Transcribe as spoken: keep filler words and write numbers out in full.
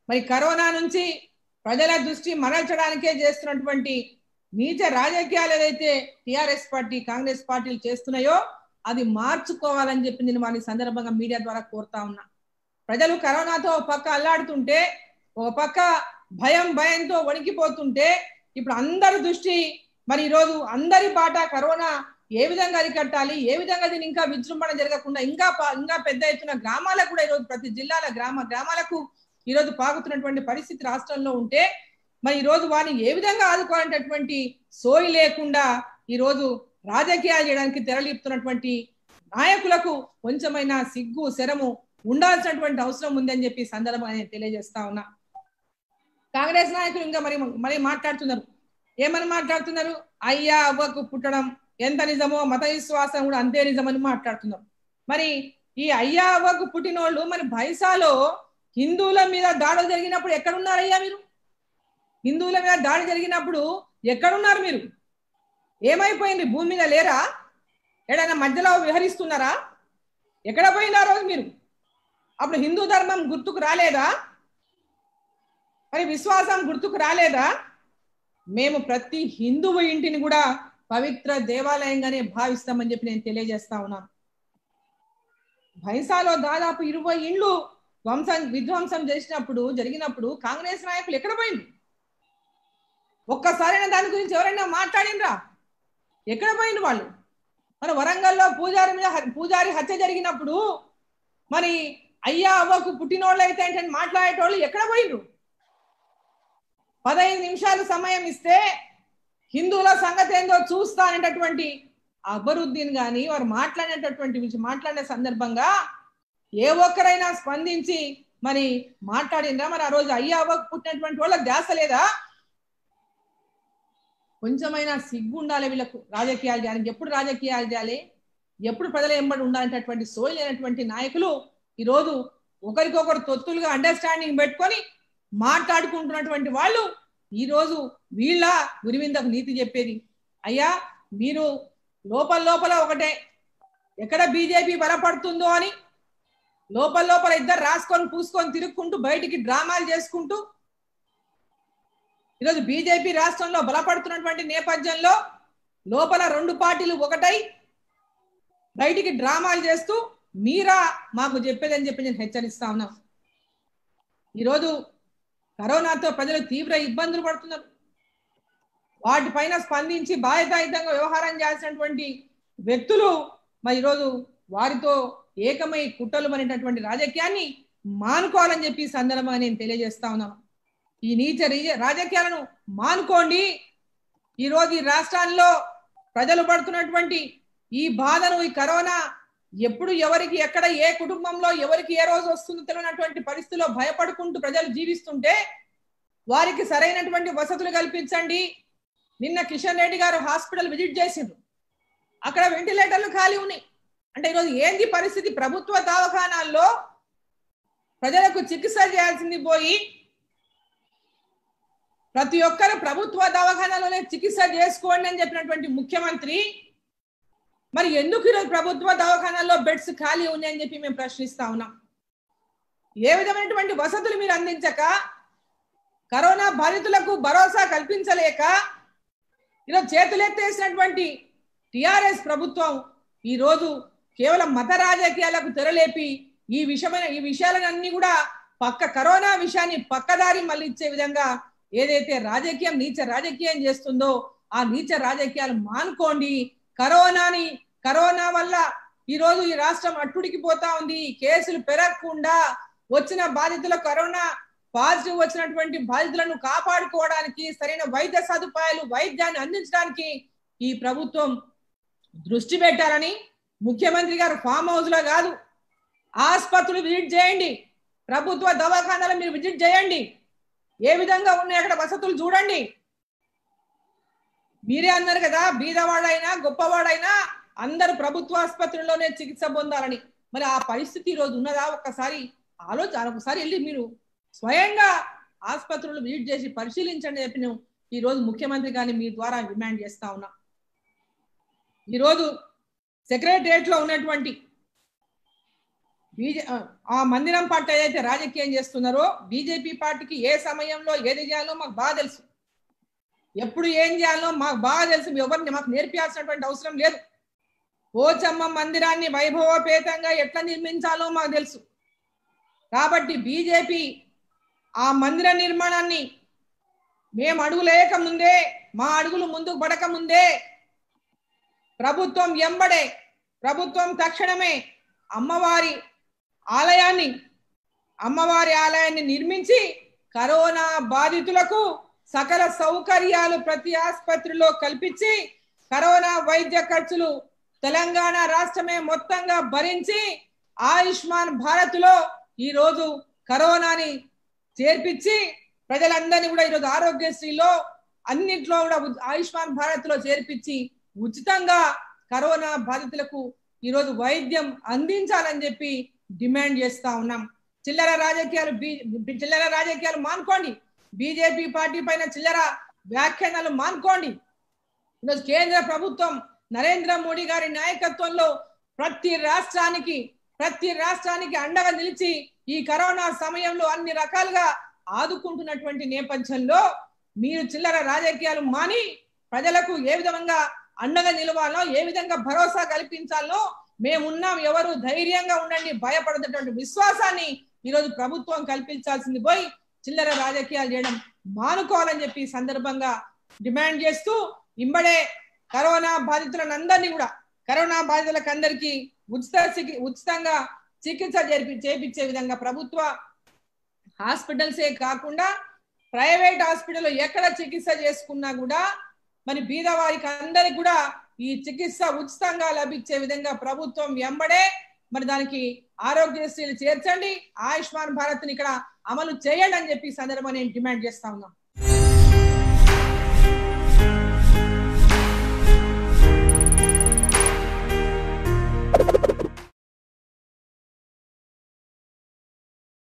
మరి కరోనా నుంచి ప్రజల దృష్టి మరల్చడానికే చేస్తున్నటువంటి నీచ రాజకీయాలు ఏదైతే టిఆర్ఎస్ పార్టీ కాంగ్రెస్ పార్టీలు చేస్తున్నాయో అది మార్చుకోవాలని చెప్పి నేను వారి సందర్భంగా మీడియా ద్వారా కోరుతా ఉన్నా. ప్రజలు కరోనాతో ఒక పక్క అల్లాడుతుంటే ఒక పక్క భయం భయంతో వణికిపోతుంటే ఇప్పుడు అందరి దృష్టి మరి ఈరోజు అందరి బాట కరోనా ఏ విధంగా అరికట్టాలి, ఏ విధంగా దీన్ని ఇంకా విజృంభణ జరగకుండా ఇంకా ఇంకా పెద్ద ఎత్తున గ్రామాలకు కూడా ఈరోజు ప్రతి జిల్లాల గ్రామ గ్రామాలకు ఈరోజు పాకుతున్నటువంటి పరిస్థితి రాష్ట్రంలో ఉంటే మరి ఈరోజు వారిని ఏ విధంగా ఆదుకోవాలనేటటువంటి సోయి లేకుండా ఈరోజు రాజకీయాలు చేయడానికి తెరలిపుతున్నటువంటి నాయకులకు కొంచెమైనా సిగ్గు శరము ఉండాల్సినటువంటి అవసరం ఉందని చెప్పి సందర్భంగా నేను తెలియజేస్తా ఉన్నా. కాంగ్రెస్ నాయకులు ఇంకా మరి మరి మాట్లాడుతున్నారు. ఏమని మాట్లాడుతున్నారు? అయ్యా అవ్వకు పుట్టడం ఎంత నిజమో మత విశ్వాసం కూడా అంతే నిజమని మాట్లాడుతున్నారు. మరి ఈ అయ్యా అవ్వకు పుట్టినోళ్ళు మరి బైసాలో హిందువుల మీద దాడులు జరిగినప్పుడు ఎక్కడున్నారయ్యా మీరు? హిందువుల మీద దాడి జరిగినప్పుడు ఎక్కడున్నారు మీరు? ఏమైపోయింది? భూమి మీద లేరా? ఏడైనా మధ్యలో విహరిస్తున్నారా? ఎక్కడ పోయింది ఆ రోజు మీరు? అప్పుడు హిందూ ధర్మం గుర్తుకు రాలేదా? మరి విశ్వాసం గుర్తుకు రాలేదా? మేము ప్రతి హిందువు ఇంటిని కూడా పవిత్ర దేవాలయంగానే భావిస్తామని చెప్పి నేను తెలియజేస్తా ఉన్నాను. భైసాలో దాదాపు ఇరవై ఇండ్లు ధ్వంసం విధ్వంసం చేసినప్పుడు జరిగినప్పుడు కాంగ్రెస్ నాయకులు ఎక్కడ పోయింది? ఒక్కసారైనా దాని గురించి ఎవరైనా మాట్లాడినరా? ఎక్కడ పోయింది వాళ్ళు? మన వరంగల్లో పూజారి మీద పూజారి హత్య జరిగినప్పుడు మరి అయ్యా అవ్వకు పుట్టినోళ్ళు అయితే ఏంటని మాట్లాడేటోళ్ళు ఎక్కడ పోయిండ్రు? పదహైదు నిమిషాలు సమయం ఇస్తే హిందువుల సంగతి ఏందో చూస్తా అనేటటువంటి అక్బరుద్దీన్ గాని వారు మాట్లాడేటటువంటి మాట్లాడిన సందర్భంగా ఏ ఒక్కరైనా స్పందించి మరి మాట్లాడిందా? మరి ఆ రోజు అయ్యా అవ్వకు పుట్టినటువంటి వాళ్ళకి ధ్యాస లేదా? కొంచెమైనా సిగ్గు ఉండాలి వీళ్ళకు. రాజకీయాలు చేయాలి, ఎప్పుడు రాజకీయాలు చేయాలి, ఎప్పుడు ప్రజల ఎంబడి ఉండాలనేటటువంటి సోయి లేనటువంటి నాయకులు ఈరోజు ఒకరికొకరు తొత్తులుగా అండర్స్టాండింగ్ పెట్టుకొని మాట్లాడుకుంటున్నటువంటి వాళ్ళు ఈరోజు వీళ్ళ గురివిందకు నీతి చెప్పేది. అయ్యా మీరు లోపల లోపల ఒకటే ఎక్కడ బీజేపీ బలపడుతుందో అని లోపల లోపల ఇద్దరు రాసుకొని పూసుకొని తిరుక్కుంటూ బయటికి డ్రామాలు చేసుకుంటూ ఈరోజు బీజేపీ రాష్ట్రంలో బలపడుతున్నటువంటి నేపథ్యంలో లోపల రెండు పార్టీలు ఒకటై బయటికి డ్రామాలు చేస్తూ మీరా మాకు చెప్పేదని చెప్పి నేను హెచ్చరిస్తా ఉన్నా. ఈరోజు కరోనాతో ప్రజలు తీవ్ర ఇబ్బందులు పడుతున్నారు. వాటిపైన స్పందించి బాధ్యతాయుతంగా వ్యవహారం చేయాల్సినటువంటి వ్యక్తులు మరి ఈరోజు వారితో ఏకమై కుట్రలు అనేటటువంటి రాజకీయాన్ని మానుకోవాలని చెప్పి సందర్భంగా నేను తెలియజేస్తా ఉన్నాను. ఈ నీచ రాజకీయాలను మానుకోండి. ఈరోజు ఈ రాష్ట్రాల్లో ప్రజలు పడుతున్నటువంటి ఈ బాధను, ఈ కరోనా ఎప్పుడు ఎవరికి ఎక్కడ ఏ కుటుంబంలో ఎవరికి ఏ రోజు వస్తుందో తెలియనటువంటి పరిస్థితిలో భయపడుకుంటూ ప్రజలు జీవిస్తుంటే వారికి సరైనటువంటి వసతులు కల్పించండి. నిన్న కిషన్ రెడ్డి గారు హాస్పిటల్ విజిట్ చేసిండ్రు, అక్కడ వెంటిలేటర్లు ఖాళీ ఉన్నాయి. అంటే ఈరోజు ఏంది పరిస్థితి? ప్రభుత్వ దవాఖానాల్లో ప్రజలకు చికిత్స చేయాల్సింది పోయి ప్రతి ఒక్కరు ప్రభుత్వ దవాఖానాలోనే చికిత్స చేసుకోండి అని చెప్పినటువంటి ముఖ్యమంత్రి మరి ఎందుకు ఈరోజు ప్రభుత్వ దవాఖానాల్లో బెడ్స్ ఖాళీ ఉన్నాయని చెప్పి మేము ప్రశ్నిస్తా ఉన్నాం. ఏ విధమైనటువంటి వసతులు మీరు అందించక, కరోనా బాధితులకు భరోసా కల్పించలేక ఈరోజు చేతులెత్తేసినటువంటి టిఆర్ఎస్ ప్రభుత్వం ఈరోజు కేవలం మత రాజకీయాలకు తెరలేపి ఈ విషయమైన ఈ విషయాలన్నీ కూడా పక్క కరోనా విషయాన్ని పక్కదారి మళ్ళించే విధంగా ఏదైతే రాజకీయం నీచ రాజకీయం చేస్తుందో ఆ నీచ రాజకీయాలు మానుకోండి. కరోనాని కరోనా వల్ల ఈరోజు ఈ రాష్ట్రం అట్టుడికి పోతా ఉంది. కేసులు పెరగకుండా వచ్చిన బాధితుల కరోనా పాజిటివ్ వచ్చినటువంటి బాధితులను కాపాడుకోవడానికి సరైన వైద్య సదుపాయాలు వైద్యాన్ని అందించడానికి ఈ ప్రభుత్వం దృష్టి పెట్టాలని ముఖ్యమంత్రి గారు ఫామ్ హౌస్ లో కాదు ఆసుపత్రులు విజిట్ చేయండి, ప్రభుత్వ దవాఖానాలు మీరు విజిట్ చేయండి, ఏ విధంగా ఉన్నాయి అక్కడ వసతులు చూడండి. మీరే అన్నారు కదా బీదవాడైనా గొప్పవాడైనా అందరూ ప్రభుత్వ ఆసుపత్రుల్లోనే చికిత్స పొందాలని. మరి ఆ పరిస్థితి ఈ రోజు ఉన్నదా? ఒక్కసారి ఆలోచన ఒకసారి వెళ్ళి మీరు స్వయంగా ఆసుపత్రులు విజిట్ చేసి పరిశీలించండి చెప్పి నేను ఈ రోజు ముఖ్యమంత్రి గారిని మీ ద్వారా డిమాండ్ చేస్తా ఉన్నా. ఈరోజు సెక్రటరియట్ లో ఉన్నటువంటి బీజే ఆ మందిరం పట్ల ఏదైతే రాజకీయం చేస్తున్నారో బీజేపీ పార్టీకి ఏ సమయంలో ఏది చేయాలో మాకు బాగా తెలుసు, ఎప్పుడు ఏం చేయాలో మాకు బాగా తెలుసు. ఎవరిని మాకు నేర్పించాల్సినటువంటి అవసరం లేదు. పోచమ్మ మందిరాన్ని వైభవపేతంగా ఎట్లా నిర్మించాలో మాకు తెలుసు. కాబట్టి బీజేపీ ఆ మందిర నిర్మాణాన్ని మేము అడుగులేక ముందే, మా అడుగులు ముందుకు పడక ముందే ప్రభుత్వం ఎంబడే, ప్రభుత్వం తక్షణమే అమ్మవారి ఆలయాన్ని అమ్మవారి ఆలయాన్ని నిర్మించి కరోనా బాధితులకు సకల సౌకర్యాలు ప్రతి ఆసుపత్రిలో కల్పించి కరోనా వైద్య ఖర్చులు తెలంగాణ రాష్ట్రమే మొత్తంగా భరించి ఆయుష్మాన్ భారత్ లో ఈ రోజు కరోనాని చేర్పించి ప్రజలందరినీ కూడా ఈరోజు ఆరోగ్యశ్రీలో అన్నింటిలో కూడా ఆయుష్మాన్ భారత్ లో చేర్పించి ఉచితంగా కరోనా బాధితులకు ఈరోజు వైద్యం అందించాలని చెప్పి డిమాండ్ చేస్తా ఉన్నాం. చిల్లర రాజకీయాలు చిల్లర రాజకీయాలు మానుకోండి. బీజేపీ పార్టీ పైన చిల్లర వ్యాఖ్యానాలు మానుకోండి. ఈరోజు కేంద్ర ప్రభుత్వం నరేంద్ర మోడీ గారి నాయకత్వంలో ప్రతి రాష్ట్రానికి ప్రతి రాష్ట్రానికి అండగా నిలిచి ఈ కరోనా సమయంలో అన్ని రకాలుగా ఆదుకుంటున్నటువంటి నేపథ్యంలో మీరు చిల్లర రాజకీయాలు మాని ప్రజలకు ఏ విధంగా అండగా నిలవాలో, ఏ విధంగా భరోసా కల్పించాలో మేమున్నాం, ఎవరు ధైర్యంగా ఉండండి, భయపడేటటువంటి విశ్వాసాన్ని ఈరోజు ప్రభుత్వం కల్పించాల్సింది పోయి చిల్లర రాజకీయాలు చేయడం మానుకోవాలని చెప్పి సందర్భంగా డిమాండ్ చేస్తూ ఇంబడే కరోనా బాధితులందరినీ కూడా కరోనా బాధితులకు అందరికీ ఉచిత ఉచితంగా చికిత్స జరిపి చేపించే విధంగా ప్రభుత్వ హాస్పిటల్సే కాకుండా ప్రైవేట్ హాస్పిటల్ ఎక్కడ చికిత్స చేసుకున్నా కూడా మరి బీదవారికి అందరికి కూడా ఈ చికిత్స ఉచితంగా లభించే విధంగా ప్రభుత్వం వెంబడే మరి దానికి ఆరోగ్యశ్రీలు చేర్చండి, ఆయుష్మాన్ భారత్ ని ఇక్కడ అమలు చేయండి అని చెప్పి సందర్భంగా నేను డిమాండ్ చేస్తా ఉన్నాం.